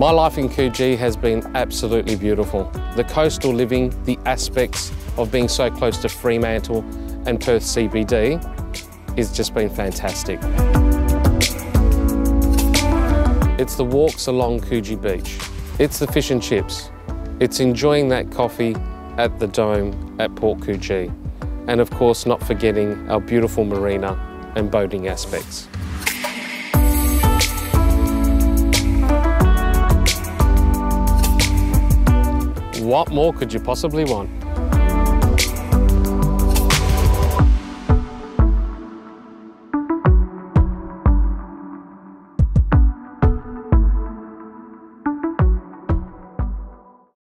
My life in Coogee has been absolutely beautiful. The coastal living, the aspects of being so close to Fremantle and Perth CBD has just been fantastic. It's the walks along Coogee Beach. It's the fish and chips. It's enjoying that coffee at the Dome at Port Coogee. And of course, not forgetting our beautiful marina and boating aspects. What more could you possibly want?